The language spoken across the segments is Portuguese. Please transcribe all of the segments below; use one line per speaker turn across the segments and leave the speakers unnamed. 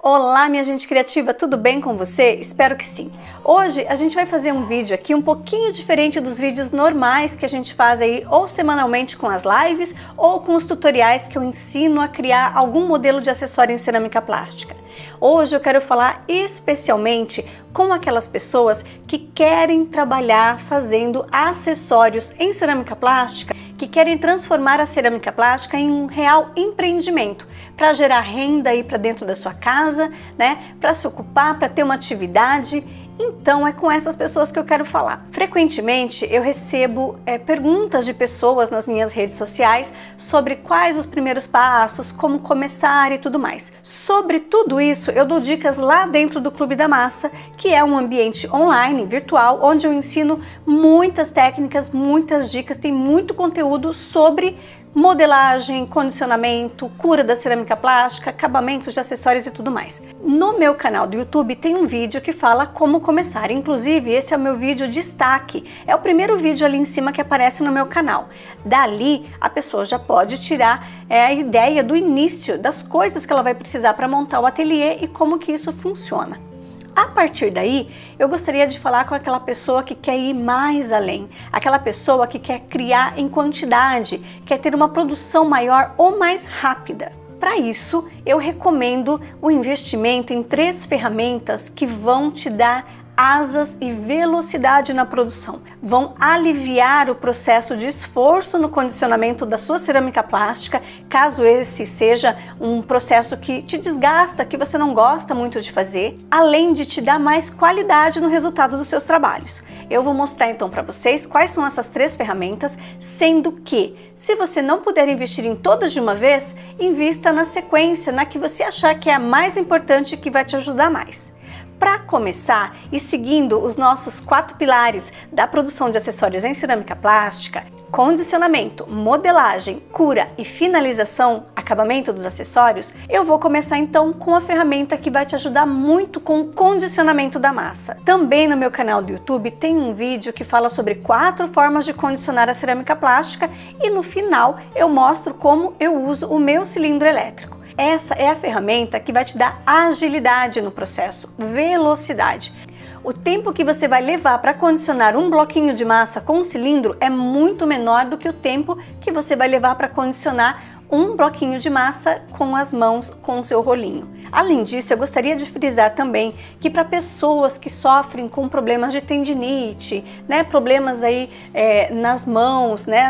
Olá, minha gente criativa, tudo bem com você? Espero que sim. Hoje a gente vai fazer um vídeo aqui um pouquinho diferente dos vídeos normais que a gente faz aí ou semanalmente com as lives ou com os tutoriais que eu ensino a criar algum modelo de acessório em cerâmica plástica. Hoje eu quero falar especialmente com aquelas pessoas que querem trabalhar fazendo acessórios em cerâmica plástica, que querem transformar a cerâmica plástica em um real empreendimento, para gerar renda aí para dentro da sua casa, né? Para se ocupar, para ter uma atividade. Então é com essas pessoas que eu quero falar. Frequentemente eu recebo perguntas de pessoas nas minhas redes sociais sobre quais os primeiros passos, como começar e tudo mais. Sobre tudo isso eu dou dicas lá dentro do Clube da Massa, que é um ambiente online, virtual, onde eu ensino muitas técnicas, muitas dicas, tem muito conteúdo sobre modelagem, condicionamento, cura da cerâmica plástica, acabamentos de acessórios e tudo mais. No meu canal do YouTube tem um vídeo que fala como começar, inclusive esse é o meu vídeo destaque, é o primeiro vídeo ali em cima que aparece no meu canal. Dali a pessoa já pode tirar a ideia do início, das coisas que ela vai precisar para montar o ateliê e como que isso funciona. A partir daí, eu gostaria de falar com aquela pessoa que quer ir mais além, aquela pessoa que quer criar em quantidade, quer ter uma produção maior ou mais rápida. Para isso, eu recomendo o investimento em 3 ferramentas que vão te dar asas e velocidade na produção. Vão aliviar o processo de esforço no condicionamento da sua cerâmica plástica, caso esse seja um processo que te desgasta, que você não gosta muito de fazer, além de te dar mais qualidade no resultado dos seus trabalhos. Eu vou mostrar então para vocês quais são essas 3 ferramentas, sendo que, se você não puder investir em todas de uma vez, invista na sequência, na que você achar que é a mais importante e que vai te ajudar mais. Para começar, e seguindo os nossos 4 pilares da produção de acessórios em cerâmica plástica: condicionamento, modelagem, cura e finalização, acabamento dos acessórios, eu vou começar então com a ferramenta que vai te ajudar muito com o condicionamento da massa. Também no meu canal do YouTube tem um vídeo que fala sobre 4 formas de condicionar a cerâmica plástica e no final eu mostro como eu uso o meu cilindro elétrico. Essa é a ferramenta que vai te dar agilidade no processo, velocidade. O tempo que você vai levar para condicionar um bloquinho de massa com um cilindro é muito menor do que o tempo que você vai levar para condicionar um bloquinho de massa com as mãos, com o seu rolinho. Além disso, eu gostaria de frisar também que para pessoas que sofrem com problemas de tendinite, né, problemas aí nas mãos, né,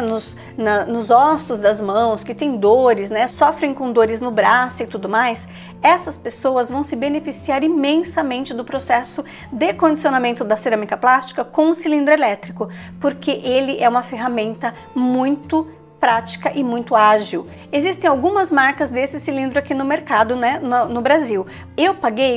nos ossos das mãos, que tem dores, né, sofrem com dores no braço e tudo mais, essas pessoas vão se beneficiar imensamente do processo de condicionamento da cerâmica plástica com o cilindro elétrico, porque ele é uma ferramenta muito prática e muito ágil. Existem algumas marcas desse cilindro aqui no mercado, né, no Brasil. Eu paguei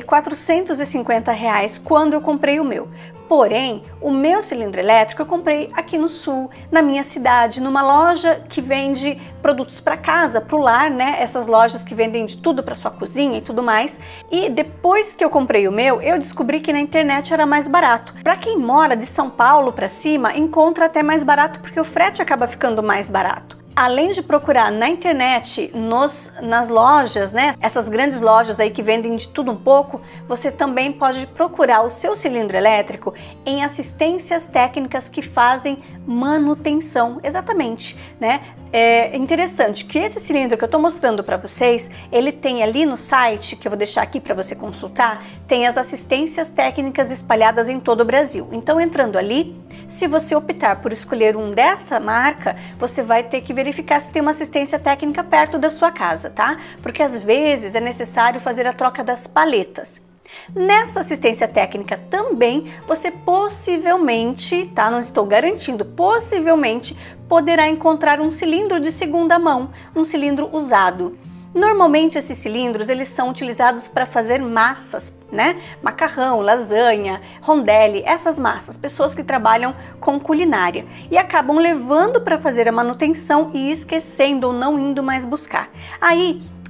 R$450 quando eu comprei o meu. Porém, o meu cilindro elétrico eu comprei aqui no sul, na minha cidade, numa loja que vende produtos para casa, para o lar, né? Essas lojas que vendem de tudo para sua cozinha e tudo mais. E depois que eu comprei o meu, eu descobri que na internet era mais barato. Para quem mora de São Paulo para cima, encontra até mais barato porque o frete acaba ficando mais barato. Além de procurar na internet, nas lojas, né, essas grandes lojas aí que vendem de tudo um pouco, você também pode procurar o seu cilindro elétrico em assistências técnicas que fazem manutenção, exatamente, né? É interessante que esse cilindro que eu estou mostrando para vocês, ele tem ali no site, que eu vou deixar aqui para você consultar, tem as assistências técnicas espalhadas em todo o Brasil. Então, entrando ali, se você optar por escolher um dessa marca, você vai ter que verificar se tem uma assistência técnica perto da sua casa, tá? Porque às vezes é necessário fazer a troca das paletas. Nessa assistência técnica também você possivelmente, tá? Não estou garantindo, possivelmente poderá encontrar um cilindro de segunda mão, um cilindro usado. Normalmente esses cilindros eles são utilizados para fazer massas, né? Macarrão, lasanha, rondelli, essas massas, pessoas que trabalham com culinária e acabam levando para fazer a manutenção e esquecendo ou não indo mais buscar. Aí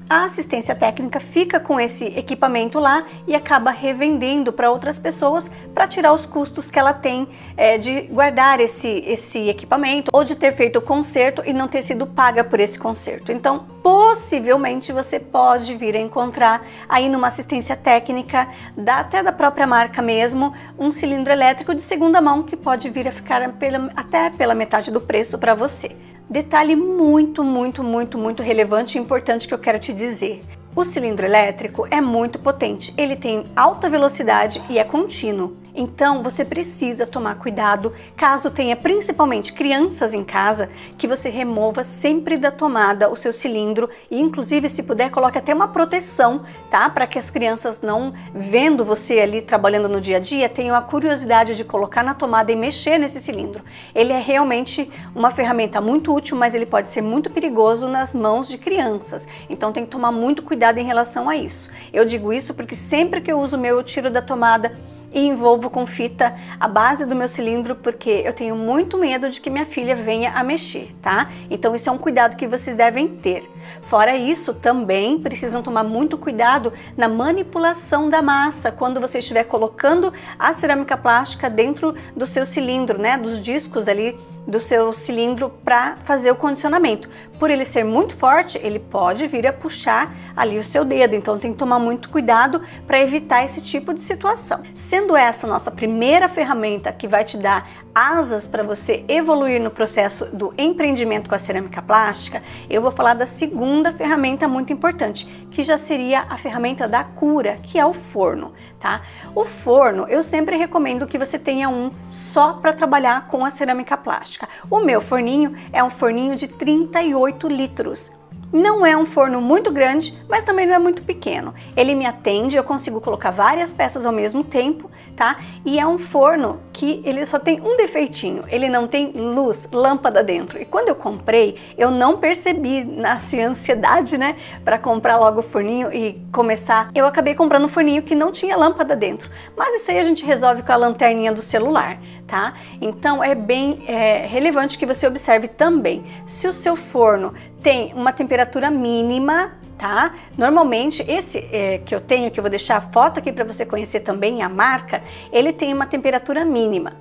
a assistência técnica fica com esse equipamento lá e acaba revendendo para outras pessoas para tirar os custos que ela tem de guardar esse equipamento ou de ter feito o conserto e não ter sido paga por esse conserto. Então, possivelmente você pode vir a encontrar aí numa assistência técnica, até da própria marca mesmo, um cilindro elétrico de segunda mão que pode vir a ficar até pela metade do preço para você. Detalhe muito relevante e importante que eu quero te dizer. O cilindro elétrico é muito potente, ele tem alta velocidade e é contínuo. Então você precisa tomar cuidado, caso tenha principalmente crianças em casa, que você remova sempre da tomada o seu cilindro e inclusive, se puder, coloque até uma proteção, tá? Para que as crianças, não vendo você ali trabalhando no dia a dia, tenham a curiosidade de colocar na tomada e mexer nesse cilindro. Ele é realmente uma ferramenta muito útil, mas ele pode ser muito perigoso nas mãos de crianças. Então tem que tomar muito cuidado em relação a isso. Eu digo isso porque sempre que eu uso o meu, eu tiro da tomada e envolvo com fita a base do meu cilindro, porque eu tenho muito medo de que minha filha venha a mexer, tá? Então isso é um cuidado que vocês devem ter. Fora isso, também precisam tomar muito cuidado na manipulação da massa, quando você estiver colocando a cerâmica plástica dentro do seu cilindro, né? Dos discos ali do seu cilindro para fazer o condicionamento. Por ele ser muito forte, ele pode vir a puxar ali o seu dedo, então tem que tomar muito cuidado para evitar esse tipo de situação. Sendo essa nossa primeira ferramenta que vai te dar asas para você evoluir no processo do empreendimento com a cerâmica plástica, eu vou falar da segunda ferramenta muito importante, que já seria a ferramenta da cura, que é o forno, tá? O forno, eu sempre recomendo que você tenha um só para trabalhar com a cerâmica plástica. O meu forninho é um forninho de 38 litros. Não é um forno muito grande, mas também não é muito pequeno. Ele me atende, eu consigo colocar várias peças ao mesmo tempo, tá? E é um forno que ele só tem um defeitinho, ele não tem luz, lâmpada dentro. E quando eu comprei, eu não percebi assim, ansiedade, né, para comprar logo o forninho e começar. Eu acabei comprando um forninho que não tinha lâmpada dentro, mas isso aí a gente resolve com a lanterninha do celular, tá? Então é bem relevante que você observe também se o seu forno tem uma temperatura mínima, tá? Normalmente esse que eu tenho, que eu vou deixar a foto aqui para você conhecer também a marca, ele tem uma temperatura mínima.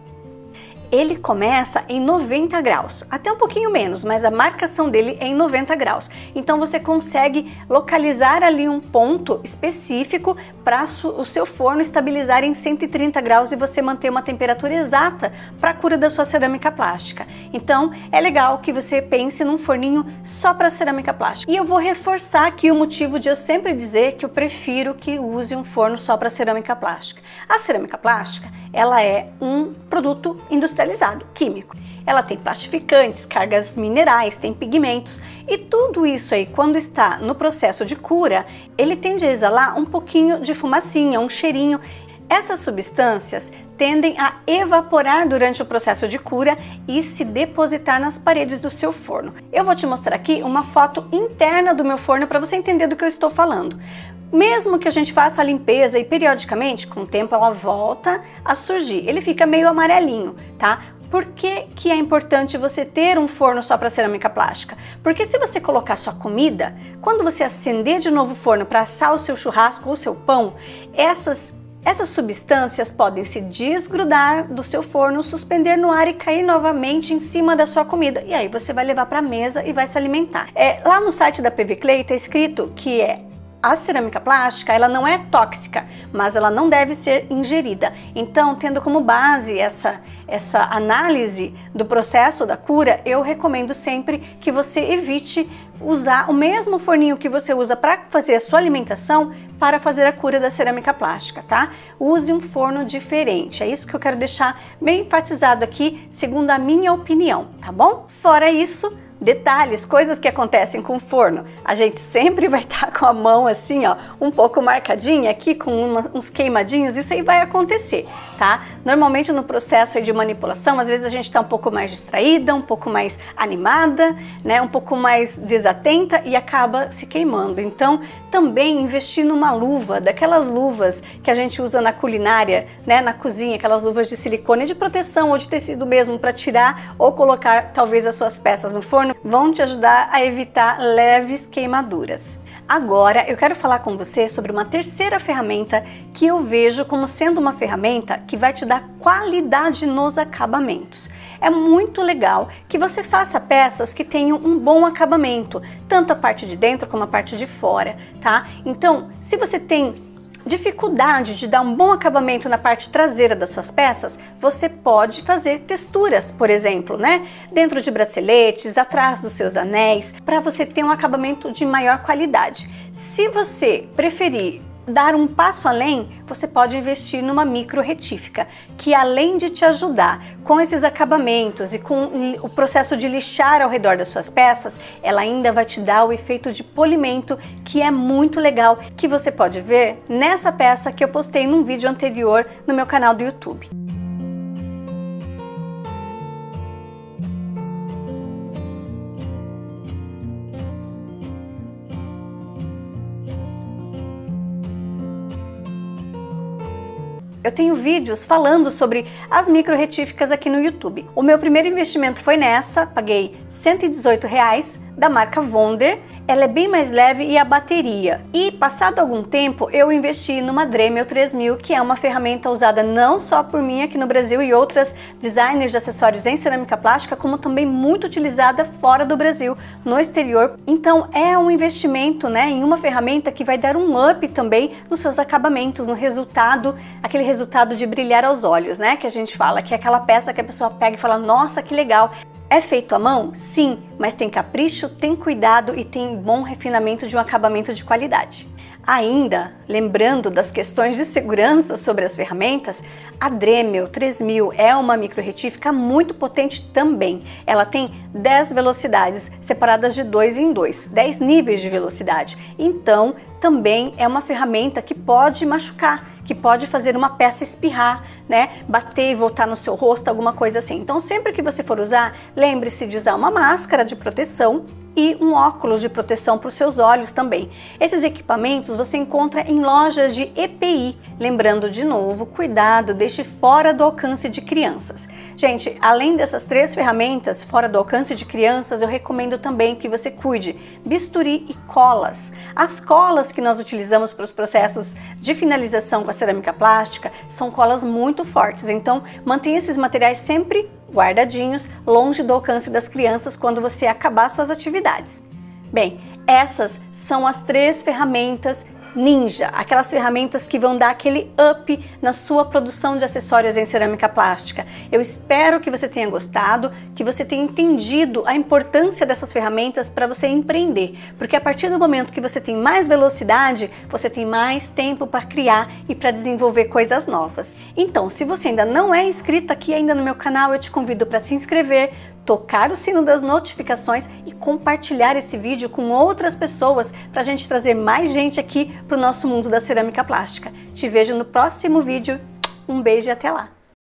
Ele começa em 90 graus, até um pouquinho menos, mas a marcação dele é em 90 graus. Então você consegue localizar ali um ponto específico para o seu forno estabilizar em 130 graus e você manter uma temperatura exata para a cura da sua cerâmica plástica. Então é legal que você pense num forninho só para cerâmica plástica. E eu vou reforçar aqui o motivo de eu sempre dizer que eu prefiro que use um forno só para cerâmica plástica. A cerâmica plástica, ela é um produto industrializado, químico. Ela tem plastificantes, cargas minerais, tem pigmentos e tudo isso aí, quando está no processo de cura, ele tende a exalar um pouquinho de fumacinha, um cheirinho. Essas substâncias tendem a evaporar durante o processo de cura e se depositar nas paredes do seu forno. Eu vou te mostrar aqui uma foto interna do meu forno para você entender do que eu estou falando. Mesmo que a gente faça a limpeza e periodicamente, com o tempo ela volta a surgir. Ele fica meio amarelinho, tá? Por que que é importante você ter um forno só para cerâmica plástica? Porque se você colocar sua comida, quando você acender de novo o forno para assar o seu churrasco ou o seu pão, essas substâncias podem se desgrudar do seu forno, suspender no ar e cair novamente em cima da sua comida. E aí você vai levar para a mesa e vai se alimentar. Lá no site da PV Clay está escrito que a cerâmica plástica, ela não é tóxica, mas ela não deve ser ingerida. Então, tendo como base essa análise do processo da cura, eu recomendo sempre que você evite usar o mesmo forninho que você usa para fazer a sua alimentação para fazer a cura da cerâmica plástica, tá? Use um forno diferente. É isso que eu quero deixar bem enfatizado aqui, segundo a minha opinião, tá bom? Fora isso, detalhes, coisas que acontecem com o forno, a gente sempre vai estar com a mão assim, ó, um pouco marcadinha aqui, com uns queimadinhos, isso aí vai acontecer, tá? Normalmente no processo aí de manipulação, às vezes a gente está um pouco mais distraída, um pouco mais animada, né, um pouco mais desatenta e acaba se queimando. Então, também investir numa luva, daquelas luvas que a gente usa na culinária, né, na cozinha, aquelas luvas de silicone de proteção ou de tecido mesmo para tirar ou colocar talvez as suas peças no forno, vão te ajudar a evitar leves queimaduras. Agora eu quero falar com você sobre uma terceira ferramenta que eu vejo como sendo uma ferramenta que vai te dar qualidade nos acabamentos. É muito legal que você faça peças que tenham um bom acabamento, tanto a parte de dentro como a parte de fora, tá? Então, se você tem dificuldade de dar um bom acabamento na parte traseira das suas peças, você pode fazer texturas, por exemplo, né? Dentro de braceletes, atrás dos seus anéis, para você ter um acabamento de maior qualidade. Se você preferir dar um passo além, você pode investir numa micro retífica, que além de te ajudar com esses acabamentos e com o processo de lixar ao redor das suas peças, ela ainda vai te dar o efeito de polimento, que é muito legal, que você pode ver nessa peça que eu postei num vídeo anterior no meu canal do YouTube. Eu tenho vídeos falando sobre as micro retíficas aqui no YouTube. O meu primeiro investimento foi nessa, paguei R$118 da marca Wonder. Ela é bem mais leve e a bateria. E passado algum tempo eu investi numa Dremel 3000, que é uma ferramenta usada não só por mim aqui no Brasil e outras designers de acessórios em cerâmica plástica, como também muito utilizada fora do Brasil, no exterior. Então é um investimento, né, em uma ferramenta que vai dar um up também nos seus acabamentos, no resultado, aquele resultado de brilhar aos olhos, né, que a gente fala, que é aquela peça que a pessoa pega e fala, nossa, que legal. É feito à mão? Sim, mas tem capricho, tem cuidado e tem bom refinamento de um acabamento de qualidade. Ainda, lembrando das questões de segurança sobre as ferramentas, a Dremel 3000 é uma micro retífica muito potente também. Ela tem 10 velocidades separadas de 2 em 2, 10 níveis de velocidade. Então, também é uma ferramenta que pode machucar, que pode fazer uma peça espirrar, né? Bater e voltar no seu rosto, alguma coisa assim. Então, sempre que você for usar, lembre-se de usar uma máscara de proteção e um óculos de proteção para os seus olhos também. Esses equipamentos você encontra em lojas de EPI. Lembrando de novo, cuidado, deixe fora do alcance de crianças. Gente, além dessas 3 ferramentas fora do alcance de crianças, eu recomendo também que você cuide bisturi e colas. As colas que nós utilizamos para os processos de finalização com a cerâmica plástica são colas muito fortes, então mantenha esses materiais sempre guardadinhos, longe do alcance das crianças quando você acabar suas atividades. Bem, essas são as 3 ferramentas ninja, aquelas ferramentas que vão dar aquele up na sua produção de acessórios em cerâmica plástica. Eu espero que você tenha gostado, que você tenha entendido a importância dessas ferramentas para você empreender, porque a partir do momento que você tem mais velocidade, você tem mais tempo para criar e para desenvolver coisas novas. Então, se você ainda não é inscrito aqui ainda no meu canal, eu te convido para se inscrever, tocar o sino das notificações e compartilhar esse vídeo com outras pessoas para a gente trazer mais gente aqui para o nosso mundo da cerâmica plástica. Te vejo no próximo vídeo. Um beijo e até lá!